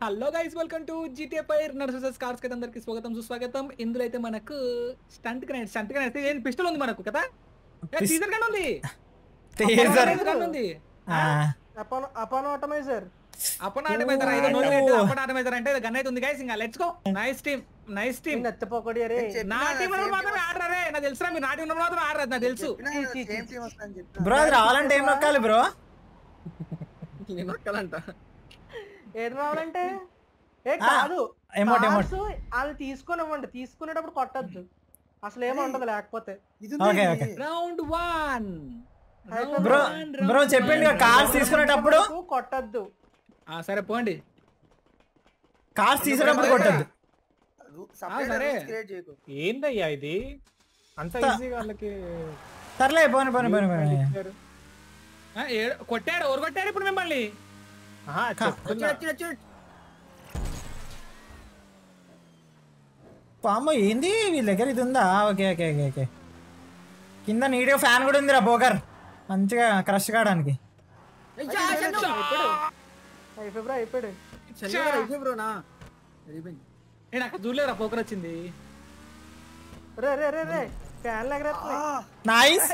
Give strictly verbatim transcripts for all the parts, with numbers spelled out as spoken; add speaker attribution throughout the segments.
Speaker 1: Hello guys welcome to GTA five nurses cars కి అందరికి స్వాగతం సుస్వాగతం. ఇందులో అయితే మనకు స్టంట్ గ్రెనేడ్ స్టంట్ గ్రెనేడ్ ఏం పిస్టల్ ఉంది మనకు కదా, టీజర్ గన్ ఉంది, టీజర్ గన్ ఉంది,
Speaker 2: అపాన్ అపాన్ ఆటోమైజర్
Speaker 1: అపాన్ ఆటోమైజర్ ఐదో నో లేదు. అపాన్ ఆటోమైజర్ అంటే గన్ అయితే ఉంది గైస్. ఇంకా let's go. Nice team nice team.
Speaker 2: నచ్చపోకడి అరే
Speaker 1: నా టీం లో మాత్రం ఆడరా రే, నాకు తెలుసురా మీరు నా టీం లో మాత్రం ఆడరా, నాకు తెలుసు
Speaker 3: బ్రో. అది రావాలంటే ఏం నొక్కాలి బ్రో?
Speaker 1: నేను నొక్కాలంట.
Speaker 2: ఏది రావాలంటే ఏ కాదు, వాళ్ళు తీసుకునివ్వండి, తీసుకునేటప్పుడు కొట్టద్దు, అసలు ఏమో ఉండదు లేకపోతే.
Speaker 1: రౌండ్ వన్
Speaker 3: బ్రో బ్రో చెప్పింది కార్స్ తీసుకునేటప్పుడు
Speaker 2: కొట్టద్దు.
Speaker 1: సరే పోండి,
Speaker 3: కార్స్ తీసుకునేటప్పుడు కొట్టద్దు.
Speaker 1: సరే
Speaker 4: ఏందయ్యా ఇది అంత ఈజీగా వాళ్ళకి?
Speaker 3: సర్లే పోని పోని పోని పోని
Speaker 1: కొట్టాడు. ఎవరు కొట్టాడు ఇప్పుడు మిమ్మల్ని?
Speaker 3: పాము ఏంది వీళ్ళ దగ్గర ఇది ఉందా? ఓకే ఓకే ఓకే ఓకే కింద నీట్గా ఫ్యాన్ కూడా ఉందిరా పోకర్, మంచిగా క్రష్ కావడానికి.
Speaker 1: అక్కడ చూడలేరా పోకర్ వచ్చింది.
Speaker 3: నైస్.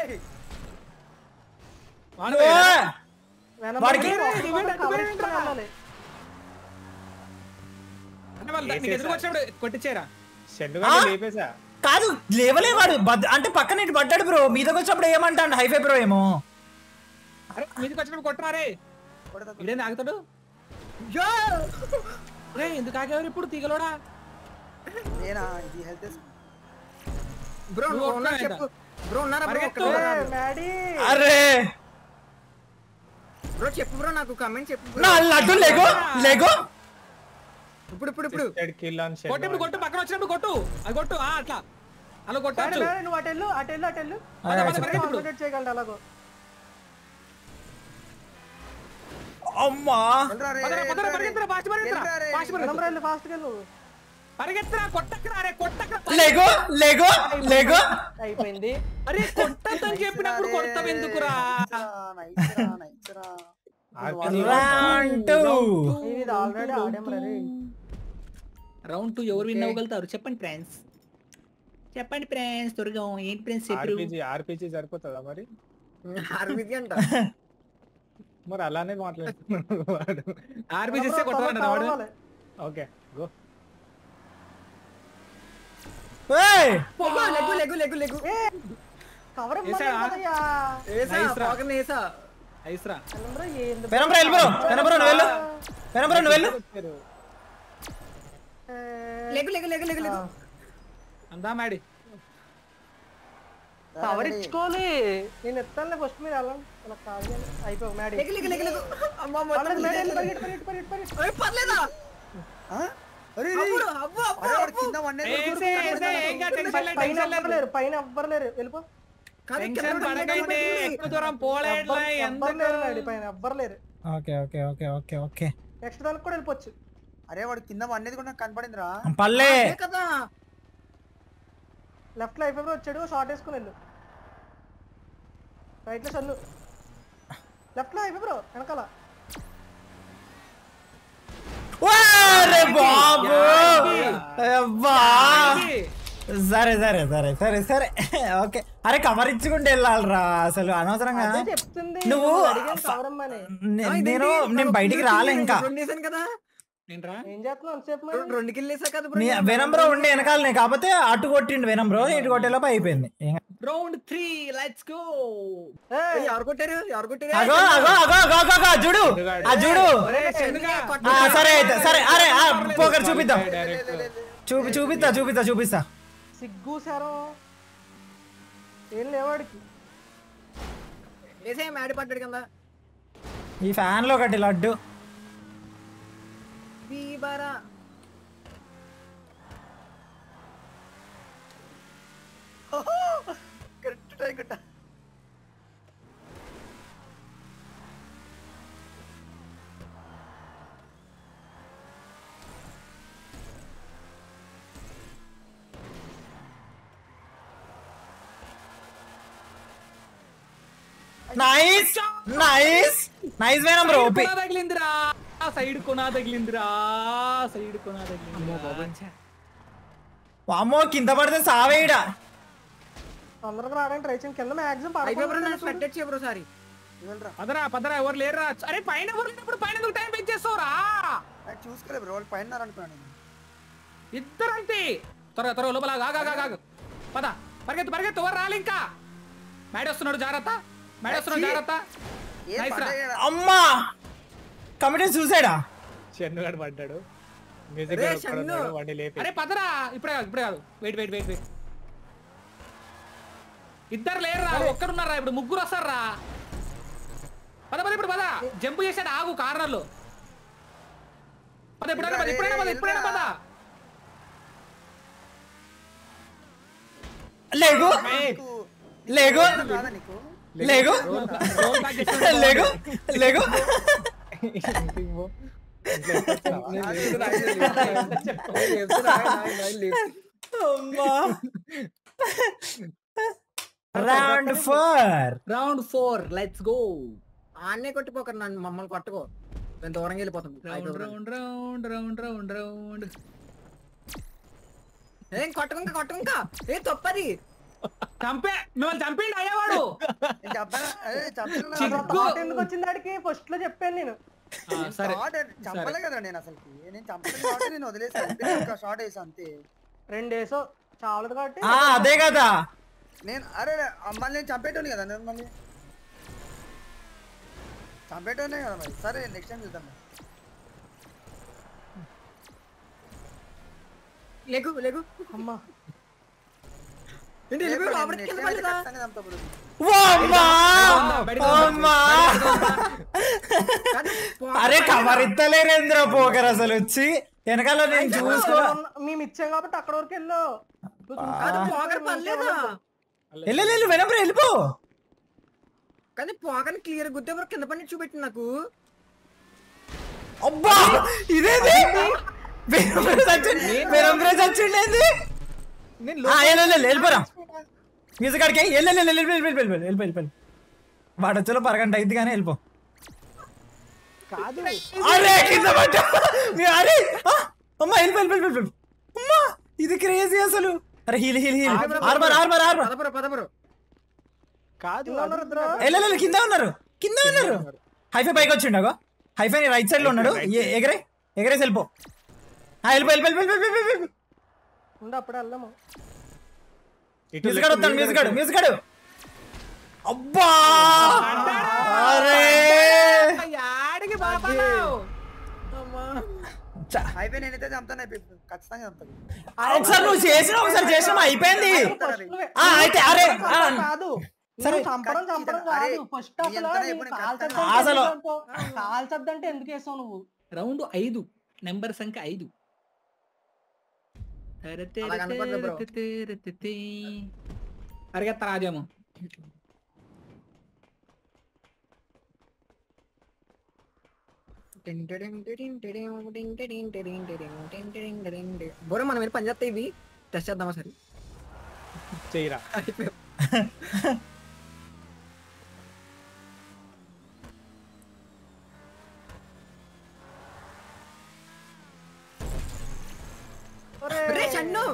Speaker 3: వాడికి
Speaker 1: కొట్టించారా?
Speaker 3: కాదు లేవలే వాడు, అంటే పక్కన ఇటు పడ్డాడు బ్రో. మీదకి వచ్చినప్పుడు ఏమంటాడు హైఫై బ్రో ఏమో.
Speaker 1: మీదకి వచ్చినప్పుడు కొట్టరారే, ఇదేంది ఆగుతాడు? ఎందుకు ఆగేవారు ఇప్పుడు తీగలోడా?
Speaker 3: అరే
Speaker 5: బ్రో చెప్పు బ్రో, నాకు కమెంట్ చెప్పు.
Speaker 3: నా లడ్డు లేగో లేగో
Speaker 5: ఇప్పుడు ఇప్పుడు ఇప్పుడు
Speaker 1: కొట్టు, ఇప్పుడు కొట్టు, పక్కన వచ్చినప్పుడు కొట్టు, అది కొట్టు. అట్లా అలా కొట్టాడు.
Speaker 2: నువ్వు అటెల్లు అటెల్లు అటెల్లు చేయగలడు అలాగో.
Speaker 3: అమ్మా
Speaker 1: పరిగెత్తరా, కొట్టకరా రే, కొట్టకరా.
Speaker 3: లేగో లేగో లేగో
Speaker 2: అయిపోయింది.
Speaker 1: అరే కొట్టని చెప్పినప్పుడు కొడతావు ఎందుకురా? రౌండ్ టూ ఎవరు విన్ అవ్వగలుగుతారు చెప్పండి ఫ్రెండ్స్, చెప్పండి ఫ్రెండ్స్ త్వరగా. ఏంటి ఫ్రెండ్స్
Speaker 4: ఆర్పీజీ సరిపోతుందా మరి?
Speaker 5: ఆర్పీజీ అంట
Speaker 4: మరి అలానే మాట్లాడుతున్నాడు.
Speaker 1: ఆర్పీజీ ఇస్తే కొట్టాలంట.
Speaker 4: Okay go.
Speaker 5: లెగ్గు లెగ్గు లెగ్గు లెగ్గు
Speaker 2: కవర్
Speaker 1: ఐస్రా
Speaker 3: పెరంబ్రా వెళ్ళు బ్రో, పెరంబ్రా నువ్వు వెళ్ళు, పెరంబ్రా నువ్వు వెళ్ళు.
Speaker 5: లెగ్గు లెగ్గు లెగ్గు లెగ్గు లెగ్గు
Speaker 1: అందా మాడి
Speaker 2: కవర్ ఇచ్చుకోవాలి. నేను ఎత్తానులే ఫస్ట్ మీరు అలా అలా కాదు. అయిపోయి మ్యాడీ
Speaker 5: లెగ్గు లెగ్గు లెగ్గు లెగ్గు. అమ్మ అమ్మ
Speaker 2: పరిగెట్టు పరిగెట్టు పరిగెట్టు పరిగెట్టు పరిగెట్టు.
Speaker 5: ఏ పర్లేదా? అరే అబ్బో అబ్బో అరే కింద వన్నే
Speaker 2: పైన ఎవ్వరలేరు, పైన ఎవ్వరలేరు, వెళ్ళిపో.
Speaker 1: టెన్షన్ పడకండి, ఎక్కువ దూరం పోలేట్లా ఎందుకు
Speaker 2: పైన ఎవ్వరలేరు.
Speaker 3: Okay okay okay okay okay
Speaker 2: next దానికి కూడా వెళ్ళిపోవచ్చు.
Speaker 5: అరే వాడు కింద వన్నేది కూడా కనపడిందిరా.
Speaker 3: పల్లె
Speaker 5: కదా
Speaker 2: లెఫ్ట్ లో అయిపోయి వచ్చాడు, షార్ట్ వేసుకుని వెళ్ళు. రైట్ లో చల్లు, లెఫ్ట్ లో అయిపోయి బ్రో వెనకాల.
Speaker 3: బాబు సరే సరే సరే సరే సరే ఓకే. అరే కవర్ ఇచ్చుకుంటే వెళ్ళాలరా అసలు అనవసరంగా. నువ్వు నేను నేను బయటికి రాలే ఇంకా. వెనంబ్రో ఉండే వెనకాలనే, కాకపోతే అటు కొట్టిండు వెనంబ్రో, ఇటు కొట్టేలోపు అయిపోయింది.
Speaker 1: Round three let's go.
Speaker 5: ఎవరు కొట్టారు ఎవరు కొట్టారు?
Speaker 3: అగో అగో అగో అగో అగో చూడు ఆ చూడు. సరే అయితే సరే. అరే పోకర్ చూపిద్దాం, చూపి చూపిస్తా చూపిస్తా చూపిస్తా.
Speaker 2: సిగ్గు సారో ఏం లేవాడికి.
Speaker 5: వేసే మ్యాడి పడ్డాడు కింద.
Speaker 3: ఈ ఫ్యాన్ లో ఒకటి లడ్డు
Speaker 5: బీబరా. కరెక్ట్ టైం కట్ట.
Speaker 3: Nice nice nice venom bro.
Speaker 1: తగిలిందిరా సైడ్ కొనా తగిలిందిరా సైడ్ కొనా తగిలింది.
Speaker 3: అమ్మో కింద పడితే సావేయడా.
Speaker 2: అందరం రావడానికి ట్రై చేయండి. కింద మాక్సిమం
Speaker 5: సారీ
Speaker 1: పదరా పదరా ఎవరు లేరురా. అరే పైన ఎవరు లేనప్పుడు పైన ఎందుకు టైం వేస్ట్ చేస్తావురా?
Speaker 5: చూసుకోలే బ్రో వాళ్ళు పైన అనుకున్నాను.
Speaker 1: ఇద్దరు అంతే. త్వరగా త్వరగా లోపల ఆగాగాగాగు. పద పరిగెత్తు పరిగెత్తు ఎవరు రాలి ఇంకా. మేడ వస్తున్నాడు జాగ్రత్త మేడ వస్తున్నాడు జాగ్రత్త.
Speaker 3: అమ్మా కమిటీ చూసాడా
Speaker 4: చెన్నుగాడు పడ్డాడు.
Speaker 1: అరే పదరా ఇప్పుడే కాదు ఇప్పుడే కాదు వెయిట్ వెయిట్ వెయిట్ వెయిట్. ఇద్దరు లేరురా ఒక్కరున్నారా ఇప్పుడు ముగ్గురు వస్తారా. పద పద ఇప్పుడు పద జంప్ చేసాడు ఆగు కార్నర్ లో. పద ఇప్పుడైనా పద ఇప్పుడైనా పద ఇప్పుడైనా పద.
Speaker 3: లేగు లేగు లేగు లేగు లేగు. Round four
Speaker 1: round four let's go.
Speaker 6: ఆన్నే కొట్టిపోకరు నన్ను మమ్మల్ని కొట్టుకో నేను దూరంగా వెళ్ళిపోతాం.
Speaker 1: Round round round round round round.
Speaker 6: ఏం కొట్టకుంకా కొట్టకుంకా ఏ తప్పది.
Speaker 1: చంపే మిమ్మల్ని చంపేయండి అయ్యేవాడు.
Speaker 2: ఎందుకు వచ్చింది ఆడికి ఫస్ట్ లో చెప్పాను నేను.
Speaker 1: సరే
Speaker 5: చంపలే కదా నేను అసలు నేను చంపలేదు నేను వదిలేసాను. షార్ట్ వేసా అంతే.
Speaker 2: రెండు వేసో చాలదు కాబట్టి
Speaker 3: అదే కదా
Speaker 5: నేను. అరే మళ్ళీ నేను చంపేటోని కదా నేను మళ్ళీ చంపేటోనే కదా మరి. సరే నెక్స్ట్ టైం చూద్దాం.
Speaker 6: లేకు లేకు
Speaker 2: అమ్మా
Speaker 3: అరే కవరిత్తలేరేంద్ర పోకర్ అసలు వచ్చి వెనకాల నేను చూసుకో.
Speaker 2: మేము ఇచ్చాం కాబట్టి అక్కడ వరకు వెళ్ళు.
Speaker 3: వెళ్ళు వెనపర వెళ్ళిపో.
Speaker 6: కానీ పోకని క్లియర్ గుద్దే వరకు కింద పని చూపెట్టి నాకు.
Speaker 3: అబ్బా ఇదేది చచ్చిండేది. వెళ్ళిపోరా మ్యూజిక్ ఆడికి వెళ్ళిపోయి వాడు వచ్చేలో పరగంట అయింది కానీ వెళ్ళిపో. అరే కింద పడ్డా. అరే అమ్మా వెళ్ళిపో వెళ్ళిపోయి అమ్మా ఇది క్రేజీ అసలు. అరే heal heal heal armour armour armour
Speaker 6: పదపరు
Speaker 3: వెళ్ళలేదు. కింద ఉన్నారు కింద ఉన్నారు. హైఫై పైకి వచ్చిండగో. హైఫై రైట్ సైడ్ లో ఉన్నాడు. ఎగరే ఎగరేసి వెళ్ళిపో. వెళ్ళిపో వెళ్ళిపో.
Speaker 2: అప్పుడే వెళ్దాము.
Speaker 3: మ్యూజిక్ వస్తాడు మ్యూజిక్ మ్యూజిక్ అబ్బా. అరే ఒకసారి నువ్వు చేసిన ఒకసారి చేసిన అయిపోయింది. అయితే అరే
Speaker 2: కాదు చంపడం చంపడం కాదు. ఫస్ట్
Speaker 3: అసలు
Speaker 2: కాల్చద్దంటే ఎందుకు వేసావు నువ్వు.
Speaker 1: రౌండ్ ఐదు నెంబర్ సంఖ్య ఐదు. పరిగెత్త రాజేమో.
Speaker 6: బోరే మనం మీరు పని చేస్తే ఇవి టెస్ట్ చేద్దామా సరే
Speaker 4: చేయరా.
Speaker 6: చన్ను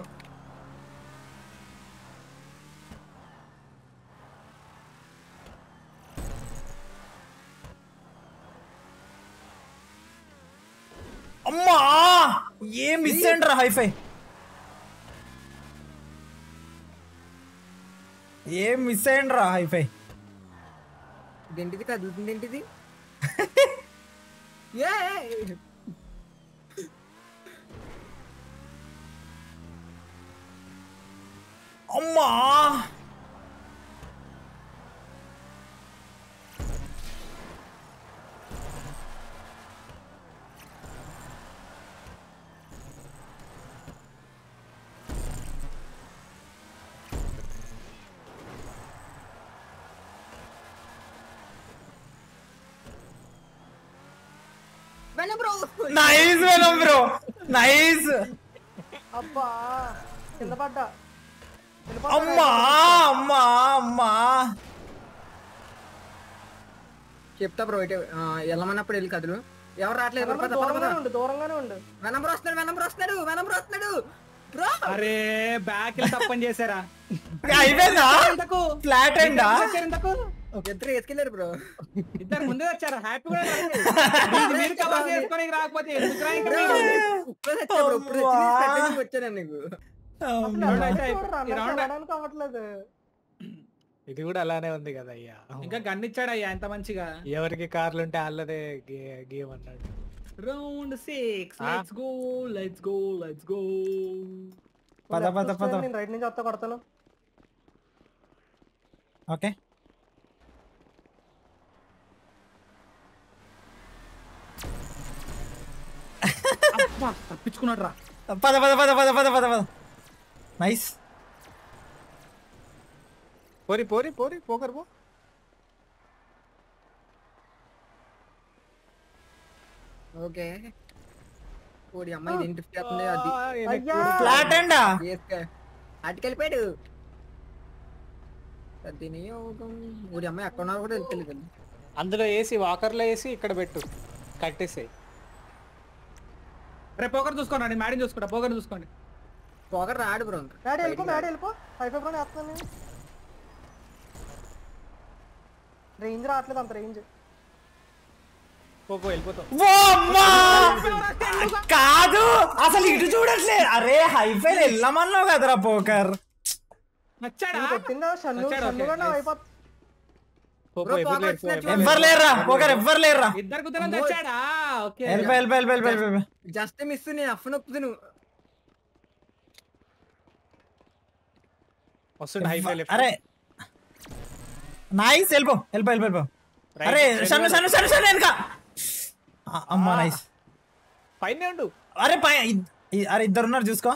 Speaker 3: అమ్మా ఏం మిస్ అయ్యండి రా హైఫై. ఏం మిస్ అయ్యండి రా హైఫై.
Speaker 6: ఇదేంటిది కదులుతుంది ఏంటిది.
Speaker 3: అమ్మా నైస్ వెనం బ్రో నైస్.
Speaker 2: అబ్బా కింద పడ్డా.
Speaker 3: అమ్మా అమ్మా అమ్మా
Speaker 6: చెప్తా బ్రో ఇటే వెళ్ళమన్నప్పుడు వెళ్ళి కదులు ఎవరు రావట్లేదు పద, పద, పద,
Speaker 2: దూరంగానే
Speaker 6: పద.
Speaker 2: ఉండు దూరంగానే ఉండు
Speaker 6: వెనంబర్ వస్తున్నాడు వెనంబర్ వస్తున్నాడు వెనంబర్ వస్తున్నాడు బ్రో.
Speaker 1: అరే బ్యాక్ తప్పని చేశారా
Speaker 3: అయిపోయిందా
Speaker 1: ఇంతకు
Speaker 3: ఫ్లాట్ అండా
Speaker 1: వచ్చారు ఇంతకు
Speaker 6: ఇద్దరు వేసుకెళ్ళారు బ్రో.
Speaker 1: ఇద్దరు ముందే వచ్చారు హ్యాపీ కూడా రాలేదు. మీది మీరు కవర్ చేసుకొని రాకపోతే ఎందుకు రా ఇంకా
Speaker 6: బ్రో,
Speaker 1: మీరు?
Speaker 6: ఇప్పుడు వచ్చా బ్రో ఇప్పుడు వచ్చి నేను పెట్టడానికి వచ్చాను నీకు.
Speaker 2: అసలు
Speaker 1: రౌండ్
Speaker 2: ఎవరు
Speaker 1: అయితే
Speaker 2: చూడరు,
Speaker 1: ఈ
Speaker 2: అందరికీ
Speaker 1: రౌండ్
Speaker 2: వెళ్ళడానికి అవ్వట్లేదు
Speaker 4: ఇది కూడా అలానే ఉంది కదా అయ్యా.
Speaker 1: ఇంకా గన్ ఇచ్చాడు అయ్యా ఎంత మంచిగా.
Speaker 4: ఎవరికి కార్లు ఉంటే వాళ్ళదే గేమ్ అన్నాడు.
Speaker 1: రౌండ్ సిక్స్
Speaker 4: ఆ?
Speaker 1: Let's go let's go let's go.
Speaker 3: పద పద పద
Speaker 2: నేను రైట్ నుంచి వస్తా కొడతాను
Speaker 3: ఓకే
Speaker 1: తప్పించుకున్నాడు రా.
Speaker 3: పద పద పద పద పద పద పద నైస్
Speaker 4: పోరి పోరి పోరి పోకర్ పో.
Speaker 6: ఓకే ఓడి అమ్మాయి ఏంటి చేస్తుంది అది
Speaker 2: అయ్యా
Speaker 3: ఫ్లాట్ అండా
Speaker 6: అటుకెళ్ళిపోయాడు. వినియోగం ఓడి అమ్మాయి అక్కడ ఉన్నారు కూడా తెలియదు.
Speaker 4: అందులో వేసి వాకర్లో వేసి ఇక్కడ పెట్టు కట్టేసాయి.
Speaker 1: రేపు పోకర్ చూసుకోండి మ్యాడీని చూసుకుంటా పోకర్ చూసుకోండి.
Speaker 6: పొగరు రాడు బ్రో.
Speaker 2: డాడీ వెళ్ళిపో డాడీ వెళ్ళిపో హైఫై కూడా వేస్తాను నేను రేంజ్ రావట్లేదు అంత రేంజ్
Speaker 4: పో పో వెళ్ళిపోతావు.
Speaker 3: ఓ అమ్మా! కాదు అసలు ఇటు చూడట్లే. అరే హైఫై వెళ్ళమన్నావు కదరా పోకర్.
Speaker 1: నచ్చాడా
Speaker 2: కొట్టిందా షన్ను
Speaker 1: వచ్చాడు,
Speaker 2: షన్ను
Speaker 1: ఓకే,
Speaker 2: కూడా
Speaker 1: nice.
Speaker 2: అయిపోతుంది
Speaker 4: పో
Speaker 6: బ్రో,
Speaker 4: పో ఎప్పుడు
Speaker 6: పోకర్
Speaker 4: లేదు, పో,
Speaker 6: వచ్చినట్టు
Speaker 4: ఎప్పుడు లేదు.
Speaker 3: ఎవ్వరు లేరురా పోకర్ ఎవ్వరు లేరురా.
Speaker 1: ఇద్దరు కుదరం నచ్చాడా ఓకే
Speaker 3: వెళ్ళిపో వెళ్ళిపో వెళ్ళిపో వెళ్ళిపో వెళ్ళిపో.
Speaker 6: జస్ట్ మిస్ నేను అఫ్ నొక్కుతు నువ్వు.
Speaker 4: వస్తుండే హైఫై లెఫ్ట్.
Speaker 3: అరే నైస్ వెళ్ళిపో వెళ్ళిపో వెళ్ళిపో వెళ్ళిపో.
Speaker 4: Right,
Speaker 3: అరే
Speaker 4: right,
Speaker 3: షన్ను
Speaker 4: right.
Speaker 3: షన్ను షన్ను షన్ను వెనక. అమ్మా నైస్.
Speaker 4: పైన ఉండు.
Speaker 3: అరే పై ఇద్- ఇ- అరే ఇద్దరు ఉన్నారు చూసుకో.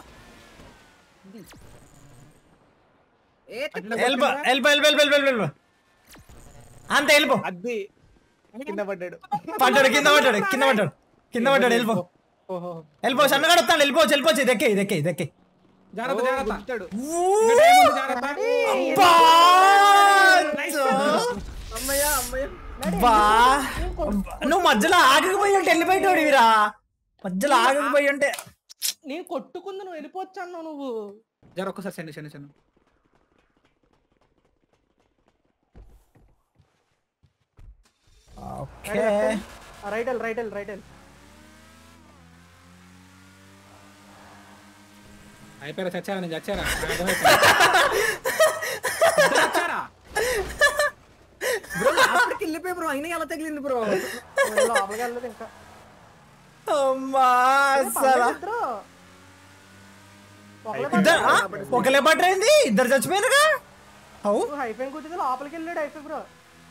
Speaker 6: ఏ
Speaker 3: వెళ్ళిపో వెళ్ళిపో వెళ్ళిపో వెళ్ళిపో వెళ్ళిపో వెళ్ళిపో. అంతే వెళ్ళిపో.
Speaker 4: అది కింద పడ్డాడు.
Speaker 3: పడ్డాడు కింద పడ్డాడు కింద పడ్డాడు కింద పడ్డాడు వెళ్ళిపో
Speaker 4: ఓహో
Speaker 3: వెళ్ళిపో షన్నుగాడు వస్తాడు వెళ్ళిపోవచ్చు వెళ్ళిపోవచ్చు ఇదెక్కే ఇదెక్కే ఇదెక్కే.
Speaker 1: జాగ్రత్త జాగ్రత్త
Speaker 4: గుంజుతాడు.
Speaker 1: ఇంకా టైం ఉంది, జాగ్రత్త.
Speaker 3: బా
Speaker 6: అమ్మయ్య అమ్మయ్య
Speaker 3: బా నువ్వు మధ్యలో ఆగకపోయి ఉంటే వెళ్ళిపోయేటోడు వీరా. మధ్యలో ఆగకపోయి ఉంటే
Speaker 2: నేను కొట్టుకుంది నువ్వు వెళ్ళిపోవచ్చు అన్నావు నువ్వు
Speaker 1: జర ఒక్కసారి send send send.
Speaker 3: Okay
Speaker 2: right వెళ్ళి రైట్ వెళ్ళి రైట్ వెళ్ళి
Speaker 1: అయిపోయారా చచ్చారా నేను చచ్చారా నాకు అర్థమైపోయింది. ఇద్దరు చచ్చారా
Speaker 6: బ్రో అప్పటికి వెళ్ళిపోయి బ్రో అయినా ఎలా తగిలింది బ్రో.
Speaker 2: నేను లోపలికి వెళ్ళలేదు ఇంకా
Speaker 3: అమ్మా అసలు
Speaker 2: ఇద్దరు ఒకళ్ళే
Speaker 3: ఇద్దరు ఆ? ఒకలే పట్టరైంది ఇద్దరు చచ్చిపోయినగా. అవు
Speaker 2: హైఫై కూర్చుంది లోపలికి వెళ్ళాడు హైఫై బ్రో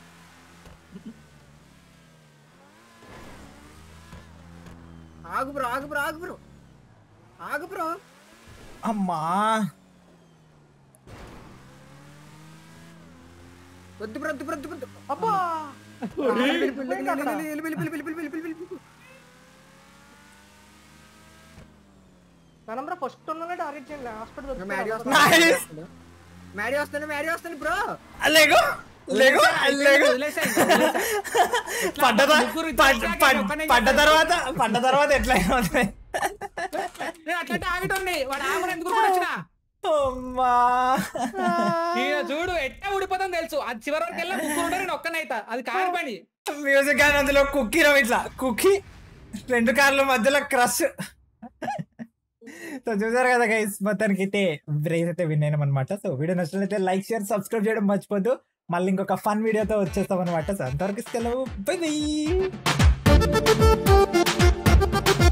Speaker 6: ఆగు బ్రో ఆగు బ్రో ఆగు బ్రో ఆగు బ్రో.
Speaker 3: అమ్మా
Speaker 6: వద్దు బ్రో వద్దు బ్రో వద్దు బ్రో.
Speaker 2: అబ్బా
Speaker 6: వెళ్ళిపోయింది అక్కడ. వెళ్ళి, వెళ్ళి, వెళ్ళి, వెళ్ళి, వెళ్ళి, వెళ్ళి, వెళ్ళి, వెళ్ళి.
Speaker 2: మనం బ్రో ఫస్ట్ ఉన్న టార్గెట్ చేయండి హాస్పిటల్
Speaker 6: మ్యాడీ
Speaker 3: Nice.
Speaker 6: వస్తాను మ్యాడీ వస్తాను మ్యాడీ వస్తాను బ్రో.
Speaker 3: లేగు లేగు లేగు
Speaker 1: వదిలేసాయి, వదిలేసాయి.
Speaker 3: పడ్డ త-
Speaker 1: ముగ్గురు
Speaker 3: పడ్-
Speaker 1: ఇద్దరు
Speaker 3: పడ్-
Speaker 1: ఒక్కనే
Speaker 3: పడ్డ తర్వాత పడ్డ తర్వాత ఎట్లా అవుతాయి.
Speaker 1: నేను అట్లంటే ఆగటోండి వాడు ఆమెను ఎందుకు కూడా వచ్చినా
Speaker 3: అమ్మా
Speaker 1: ఈయన చూడు ఎట్ట ఊడిపోతాం తెలుసు అది చివరి వరకు వెళ్ళా ముగ్గురు ఉంటారు నేను ఒక్కనైతా అది కాని పని.
Speaker 3: మ్యూజిక్ అని అందులో కుక్కీ రవి ఇట్లా కుక్కీ రెండు కార్ల మధ్యలో క్రష్. సో చూసారు కదా గైస్ మొత్తానికి అయితే బ్రేస్ అయితే విన్ అయినాం అనమాట. సో వీడియో నచ్చినట్లయితే లైక్ షేర్ సబ్స్క్రైబ్ చేయడం మర్చిపోద్దు. మళ్ళీ ఇంకొక ఫన్ వీడియోతో వచ్చేస్తాం అనమాట. సో అంతవరకు సెలవు బై బై.